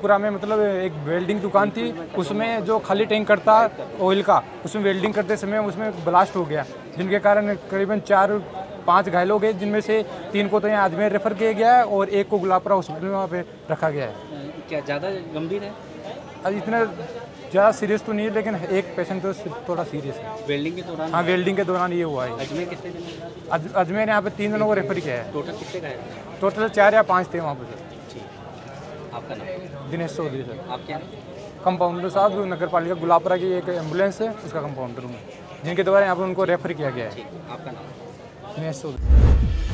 गुलाबपुरा में मतलब एक वेल्डिंग दुकान थी, उसमें जो खाली टैंक करता ऑयल का, उसमें वेल्डिंग करते समय उसमें ब्लास्ट हो गया, जिनके कारण करीबन 4-5 घायल हो गए, जिनमें से 3 को तो यहाँ अजमेर रेफर किया गया है और 1 को गुलाबपुरा हॉस्पिटल में वहाँ पे रखा गया है। क्या ज़्यादा गंभीर है? अब इतना ज़्यादा सीरियस तो नहीं है, लेकिन एक पेशेंट तो थोड़ा सीरियस है। वेल्डिंग के दौरान? हाँ, वेल्डिंग के दौरान ये हुआ है। अजमेर कितने दिन? अजमेर यहाँ पे 3 जनों को रेफर किया है। टोटल कितने घायल? टोटल 4 या 5 थे वहाँ पर। ठीक, आपका नाम? दिनेश चौधरी सर। आप क्या? कंपाउंडर साहब, नगर पालिका गुलाबपुरा की एक एम्बुलेंस है, उसका कंपाउंडर हूँ, जिनके द्वारा यहाँ पर उनको रेफर किया गया है। ठीक, आपका नाम? दिनेश चौधरी।